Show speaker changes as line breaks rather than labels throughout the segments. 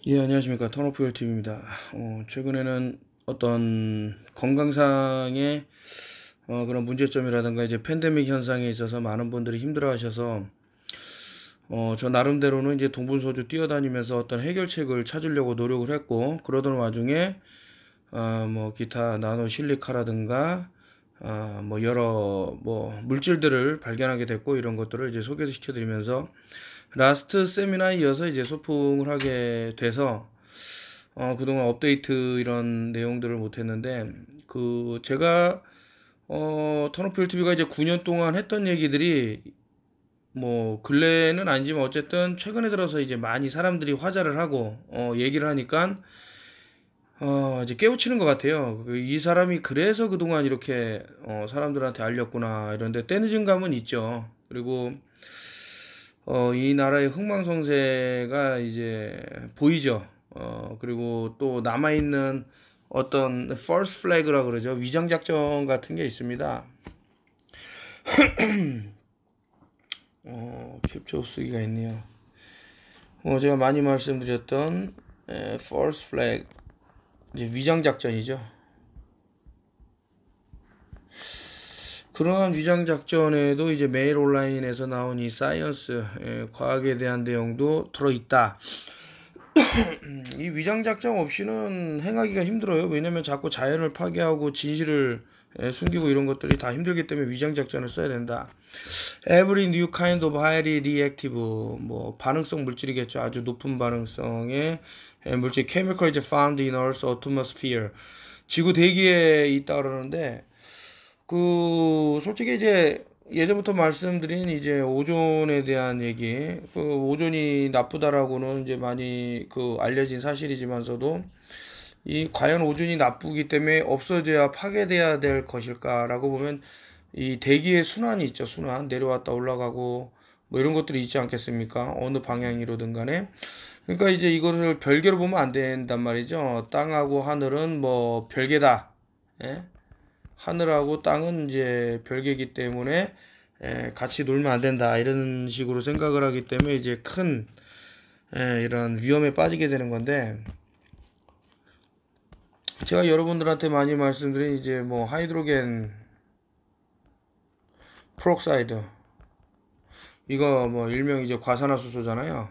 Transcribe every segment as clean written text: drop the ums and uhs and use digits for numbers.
예, 안녕하십니까. 턴오프 TV입니다. 최근에는 어떤 건강상의 그런 문제점이라든가 이제 팬데믹 현상에 있어서 많은 분들이 힘들어 하셔서 저 나름대로는 이제 동분서주 뛰어다니면서 어떤 해결책을 찾으려고 노력을 했고, 그러던 와중에 뭐 기타 나노 실리카라든가 뭐 여러 뭐 물질들을 발견하게 됐고, 이런 것들을 이제 소개시켜 드리면서 라스트 세미나에 이어서 이제 소풍을 하게 돼서 그동안 업데이트 이런 내용들을 못했는데, 제가 턴오프 TV가 이제 9년 동안 했던 얘기들이 뭐 근래는 아니지만 어쨌든 최근에 들어서 이제 많이 사람들이 화제를 하고 얘기를 하니까 이제 깨우치는 것 같아요. 이 사람이 그래서 그동안 이렇게 사람들한테 알렸구나, 이런데 때늦은 감은 있죠. 그리고 이 나라의 흥망성쇠가 이제 보이죠. 그리고 또 남아있는 어떤 false flag라 그러죠. 위장작전 같은 게 있습니다. 캡처 쓰기가 있네요. 제가 많이 말씀드렸던 false flag, 이제 위장작전이죠. 그러한 위장작전에도 이제 메일 온라인에서 나온 이 사이언스, 과학에 대한 내용도 들어있다. 이 위장작전 없이는 행하기가 힘들어요. 왜냐면 자꾸 자연을 파괴하고 진실을 숨기고 이런 것들이 다 힘들기 때문에 위장작전을 써야 된다. Every new kind of highly reactive, 뭐 반응성 물질이겠죠. 아주 높은 반응성의 물질, chemical is found in Earth's atmosphere. 지구 대기에 있다 그러는데, 솔직히 이제 예전부터 말씀드린 이제 오존에 대한 얘기, 오존이 나쁘다라고는 이제 많이 알려진 사실이지만서도, 이 과연 오존이 나쁘기 때문에 없어져야 파괴돼야 될 것일까라고 보면, 이 대기의 순환이 있죠. 순환, 내려왔다 올라가고 뭐 이런 것들이 있지 않겠습니까? 어느 방향이로든 간에. 그러니까 이제 이것을 별개로 보면 안 된단 말이죠. 땅하고 하늘은 뭐 별개다. 예? 하늘하고 땅은 이제 별개이기 때문에 같이 놀면 안 된다, 이런 식으로 생각을 하기 때문에 이제 큰 이런 위험에 빠지게 되는 건데, 제가 여러분들한테 많이 말씀드린 이제 뭐 하이드로겐 프록사이드, 이거 뭐 일명 이제 과산화수소잖아요.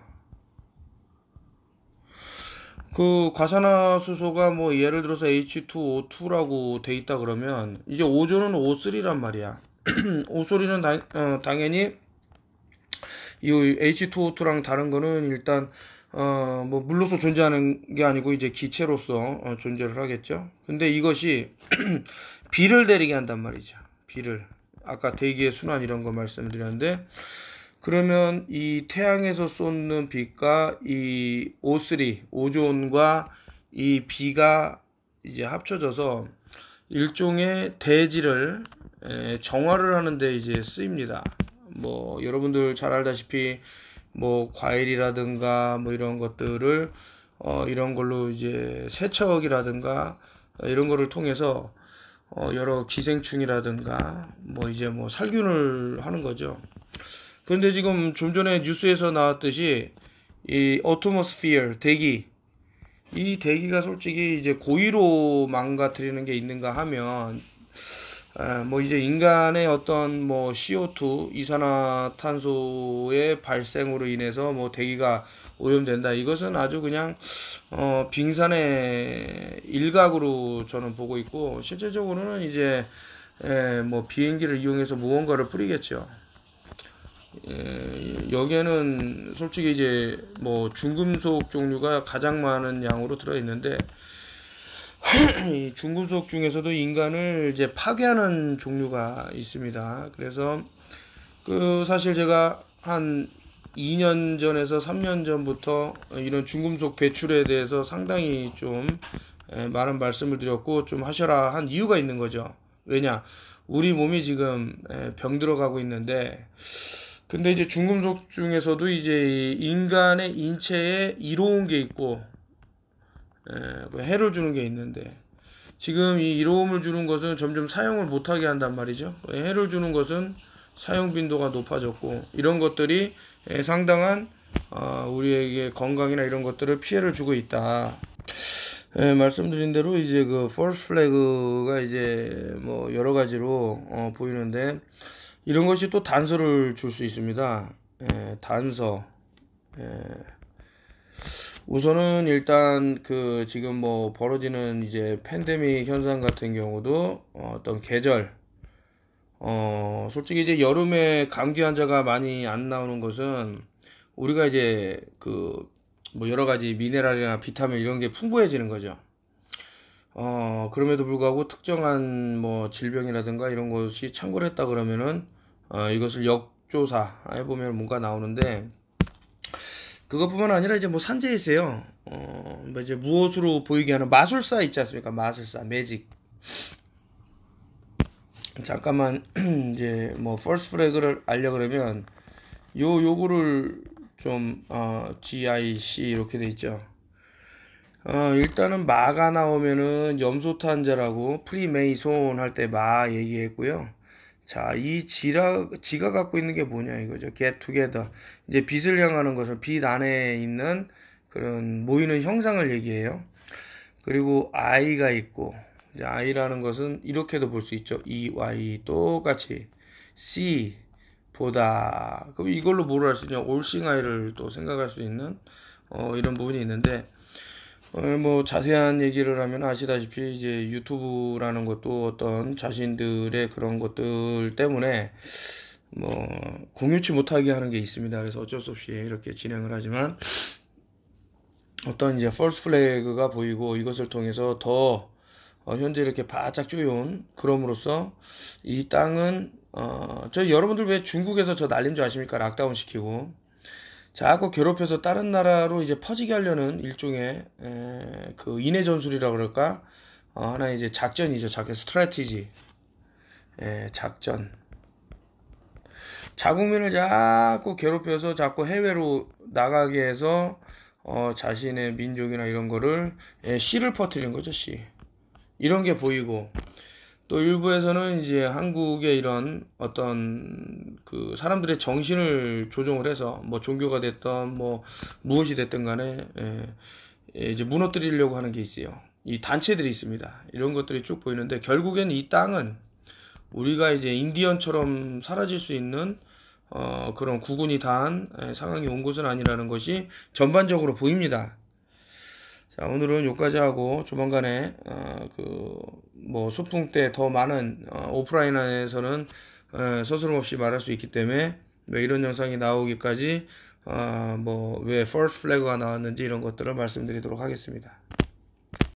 과산화수소가 뭐 예를 들어서 H2O2라고 돼 있다 그러면, 이제 오존은 O3란 말이야. O3는 당연히 이 H2O2랑 다른 거는 일단 뭐 물로서 존재하는 게 아니고 이제 기체로서 존재를 하겠죠. 근데 이것이 비를 내리게 한단 말이죠. 비를, 아까 대기의 순환 이런 거 말씀드렸는데, 그러면 이 태양에서 쏟는 빛과 이 O3 오존과 이 비가 이제 합쳐져서 일종의 대지를 정화를 하는데 이제 쓰입니다. 뭐 여러분들 잘 알다시피 뭐 과일이라든가 뭐 이런 것들을 이런 걸로 이제 세척이라든가 이런 거를 통해서 여러 기생충이라든가 뭐 이제 뭐 살균을 하는 거죠. 그런데 지금 좀 전에 뉴스에서 나왔듯이 이 어트모스피어 대기, 이 대기가 솔직히 이제 고의로 망가뜨리는 게 있는가 하면, 뭐 이제 인간의 어떤 뭐 CO2 이산화탄소의 발생으로 인해서 뭐 대기가 오염된다, 이것은 아주 그냥 빙산의 일각으로 저는 보고 있고, 실제적으로는 이제 뭐 비행기를 이용해서 무언가를 뿌리겠죠. 여기에는 솔직히 이제 뭐 중금속 종류가 가장 많은 양으로 들어 있는데, 이 중금속 중에서도 인간을 이제 파괴하는 종류가 있습니다. 그래서 사실 제가 한 2년 전에서 3년 전부터 이런 중금속 배출에 대해서 상당히 좀 많은 말씀을 드렸고, 좀 하셔라 한 이유가 있는 거죠. 왜냐? 우리 몸이 지금 병들어가고 있는데, 근데 이제 중금속 중에서도 이제 인간의 인체에 이로운 게 있고 해를 주는 게 있는데, 지금 이 이로움을 주는 것은 점점 사용을 못하게 한단 말이죠. 해를 주는 것은 사용 빈도가 높아졌고, 이런 것들이 상당한 우리에게 건강이나 이런 것들을 피해를 주고 있다. 예, 말씀드린 대로 이제 그 false flag가 이제 뭐 여러 가지로 보이는데 이런 것이 또 단서를 줄 수 있습니다. 예, 단서. 예. 우선은 일단 그 지금 뭐 벌어지는 이제 팬데믹 현상 같은 경우도 어떤 계절 솔직히 이제 여름에 감기 환자가 많이 안 나오는 것은 우리가 이제 그 뭐 여러 가지 미네랄이나 비타민 이런 게 풍부해지는 거죠. 그럼에도 불구하고 특정한 뭐 질병이라든가 이런 것이 창궐 했다 그러면은 이것을 역조사 해보면 뭔가 나오는데 그것뿐만 아니라 이제 뭐 산재에 있어요. 뭐 이제 무엇으로 보이게 하는 마술사 있지 않습니까? 마술사, 매직. 잠깐만 이제 뭐 first flag를 알려 그러면 요거를 좀 GIC 이렇게 돼 있죠. 일단은 마가 나오면은 염소탄자라고 프리메이손 할 때 마 얘기했고요. 자, 이 지가 갖고 있는 게 뭐냐 이거죠. get together. 이제 빛을 향하는 것을 빛 안에 있는 그런 모이는 형상을 얘기해요. 그리고 I가 있고, 이제 I라는 것은 이렇게도 볼 수 있죠. EY 똑같이 C 보다. 그럼 이걸로 뭐를 할 수 있냐? 올싱아이를 또 생각할 수 있는 이런 부분이 있는데 뭐 자세한 얘기를 하면 아시다시피 이제 유튜브라는 것도 어떤 자신들의 그런 것들 때문에 뭐 공유치 못하게 하는 게 있습니다. 그래서 어쩔 수 없이 이렇게 진행을 하지만 어떤 이제 false flag가 보이고 이것을 통해서 더 현재 이렇게 바짝 쪼여온 그럼으로써 이 땅은 저 여러분들 왜 중국에서 저 난린 줄 아십니까? 락다운 시키고 자꾸 괴롭혀서 다른 나라로 이제 퍼지게 하려는 일종의 그 인해 전술이라 그럴까? 하나 이제 작전이죠. 작전 스트래티지. 작전. 자국민을 자꾸 괴롭혀서 자꾸 해외로 나가게 해서 자신의 민족이나 이런 거를 씨를 퍼뜨리는 거죠. 씨. 이런 게 보이고 또 일부에서는 이제 한국의 이런 어떤 그 사람들의 정신을 조종을 해서 뭐 종교가 됐던 뭐 무엇이 됐든 간에 이제 무너뜨리려고 하는 게 있어요. 이 단체들이 있습니다. 이런 것들이 쭉 보이는데 결국엔 이 땅은 우리가 이제 인디언처럼 사라질 수 있는 그런 구군이 다한 상황이 온 것은 아니라는 것이 전반적으로 보입니다. 자, 오늘은 여기까지 하고 조만간에 그 뭐 소풍 때 더 많은 오프라인 안에서는 서스럼 없이 말할 수 있기 때문에 왜 이런 영상이 나오기까지 뭐 왜 first flag가 나왔는지 이런 것들을 말씀드리도록 하겠습니다.